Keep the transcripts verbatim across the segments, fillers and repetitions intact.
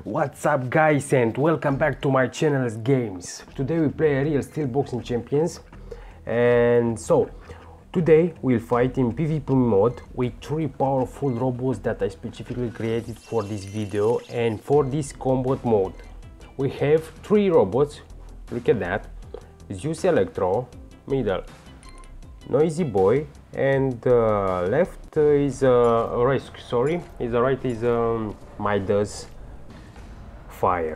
What's up guys, and welcome back to my channel's games. Today we play a real steel boxing champions, and so today we'll fight in PvP mode with three powerful robots that I specifically created for this video and for this combat mode. We have three robots, look at that: Zeus Electro, middle NoisyBoy, and uh, left is uh, rescue, sorry, is the right is um, Midas fire.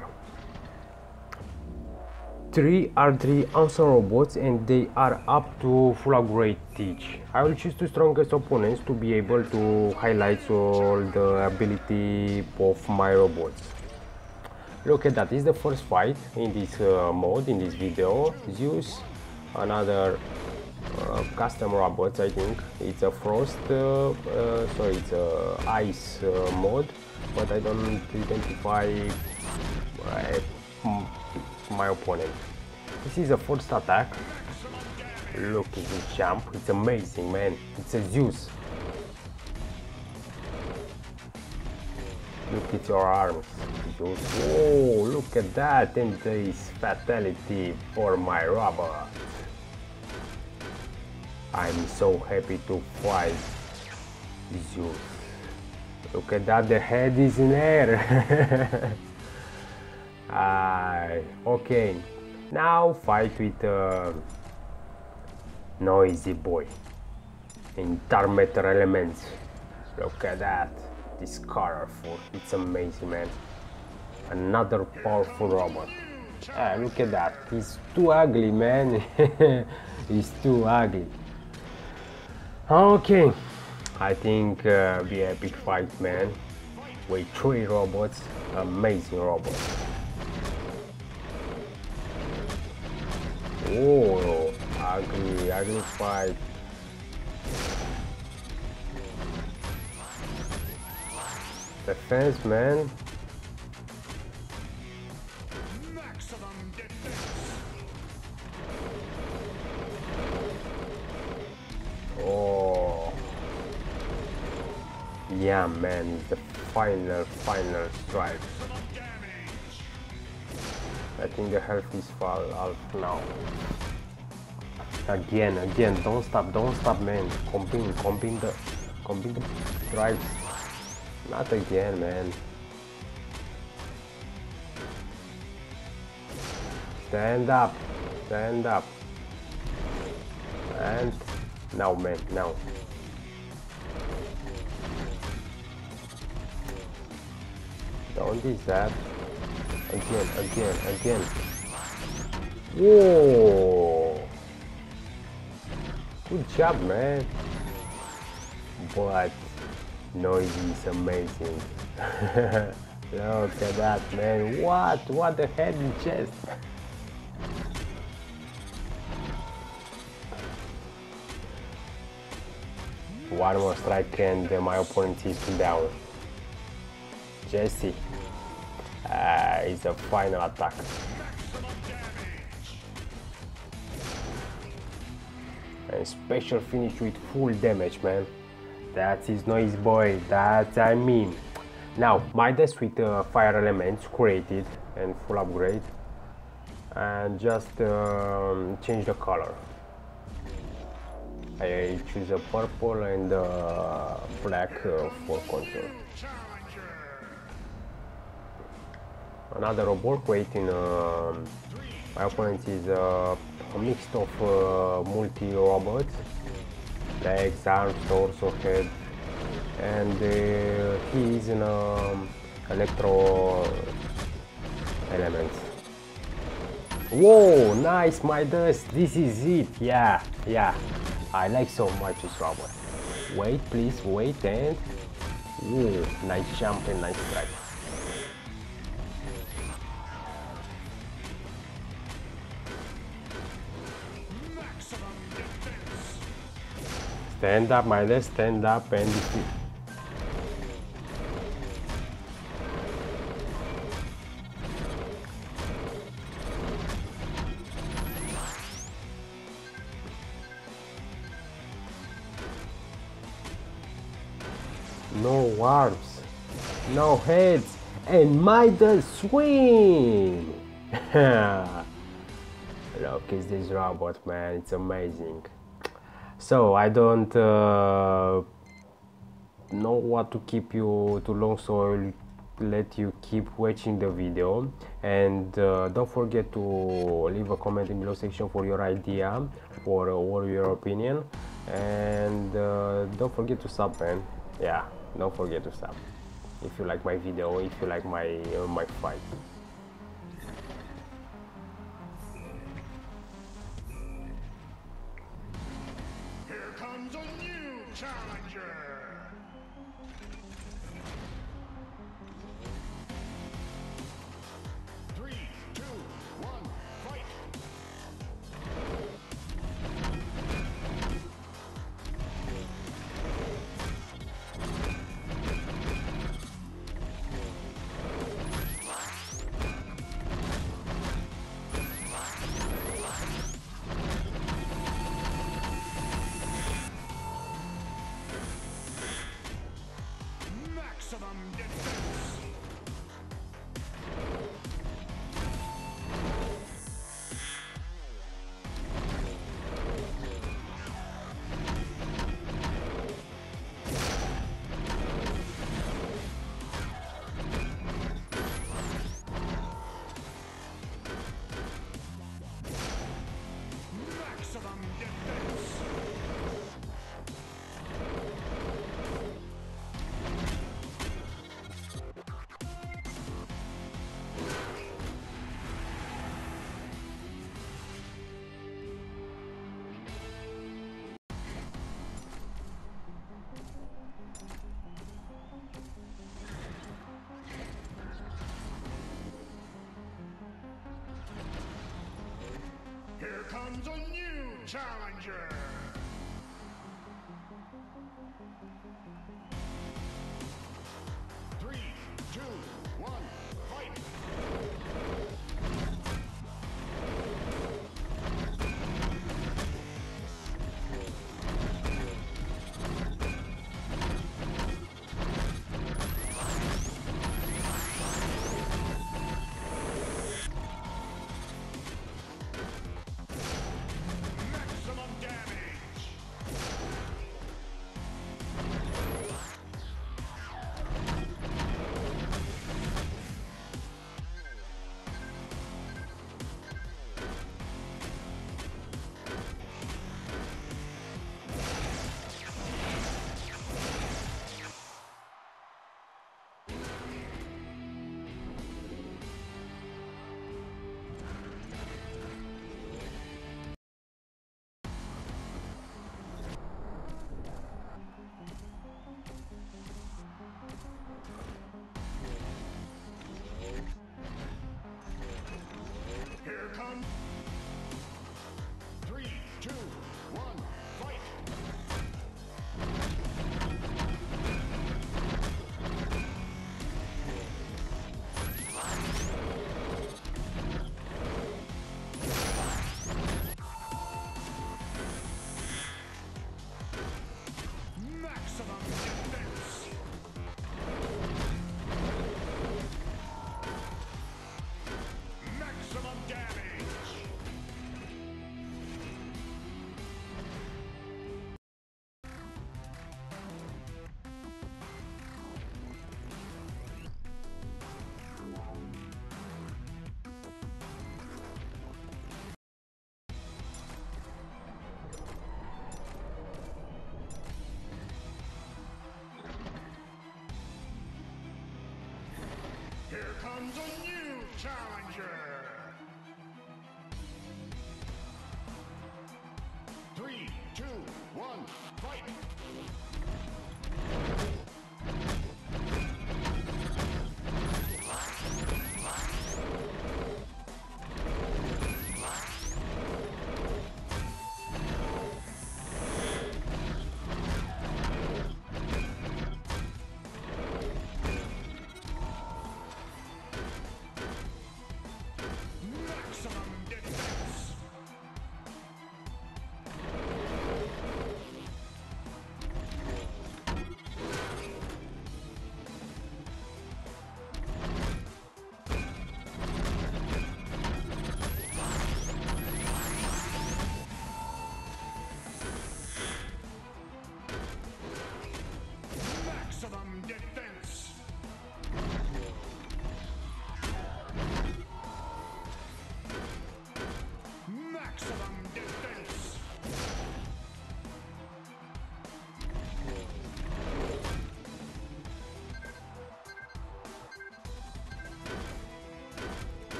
Three are three awesome robots and they are up to full upgrade each. I will choose two strongest opponents to be able to highlight all the ability of my robots. Look at that, this is the first fight in this uh, mode, in this video. Zeus, another uh, custom robots, I think. It's a frost, uh, uh, sorry, it's a ice uh, mode, but I don't identify uh, my opponent. This is the first attack. Look at this jump, it's amazing, man. It's a Zeus. Look at your arms, Zeus. Whoa, look at that, and this fatality for my robot. I'm so happy to fight Zeus. Look at that, the head is in air. uh, okay, now fight with uh, NoisyBoy in dark matter elements. Look at that, it's colorful, it's amazing, man. Another powerful robot. Ah, look at that, he's too ugly, man. He's too ugly. Okay, I think uh, be an epic fight, man. With three robots, amazing robots. Oh, ugly, ugly fight. Defense, man. Oh, yeah, man, the final, final strike. I think the health is fall off now. Again, again, don't stop, don't stop, man. Combine, combine the, combine the drives. Not again, man. Stand up, stand up. And now, man, now. Don't do that. Again, again, again. Whoa! Good job, man. But Noisy is amazing. Look at that, man. What? What the head and chest? One more strike and uh, my opponent is down. Jesse uh, is the final attack. And special finish with full damage, man. That is NoisyBoy, that I mean. Now, Midas with uh, fire elements created and full upgrade. And just um, change the color. I choose a purple and uh, black uh, for control. Another robot creating. Uh, my opponent is uh, a mix of uh, multi robots, legs, arms, torso, head, and uh, he is in um, electro elements. Whoa, nice, Midas, this is it. Yeah, yeah. I like so much this robot. Wait, please, wait, and whoa, nice jump and nice strike. Stand up, Midas, stand up and defeat. No arms, no heads, and Midas win! Look, it's this robot, man, it's amazing. So I don't uh, know what to keep you too long, so I'll let you keep watching the video, and uh, don't forget to leave a comment in the below section for your idea for uh, or your opinion, and uh, don't forget to sub, man. Yeah, don't forget to sub if you like my video, if you like my uh, my fight. Here comes a new challenger. Three, two, one, fight. Maximum defense. Maximum defense. Here comes a new challenger. Three, two, one, fight. Maximum damage. Here comes. Three, two, one, fight. Maximum defense. Maximum damage. Here comes a new challenger. Three, two, one, fight. Maximum defense.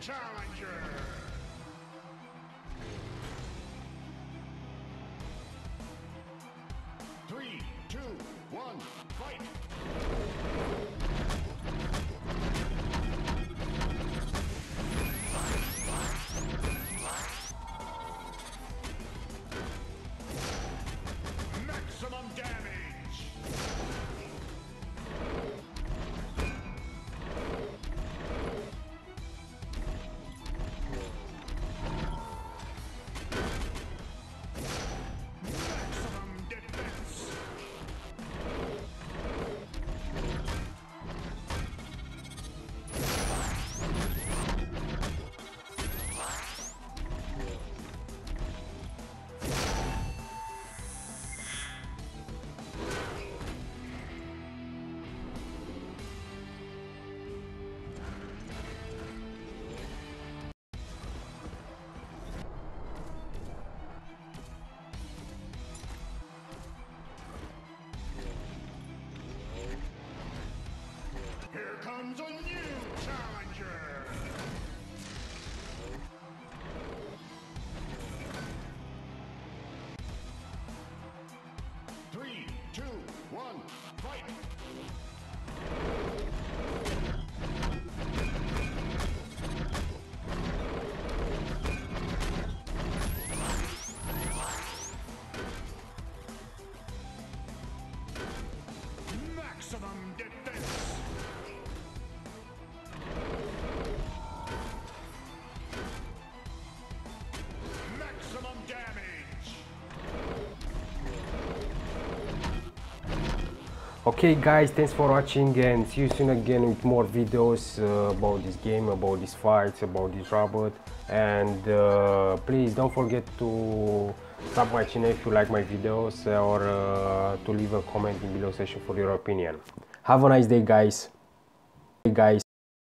challenger. Three, two, one, fight. Maximum damage. Maximum defense. Here comes a new challenger. Three, two, one, fight. Maximum defense. Maximum damage. Okay guys, thanks for watching and see you soon again with more videos uh, about this game, about these fights, about this robot. And uh, please don't forget to sub my channel if you like my videos, or uh, to leave a comment in below section for your opinion. Have a nice day guys. Hey guys.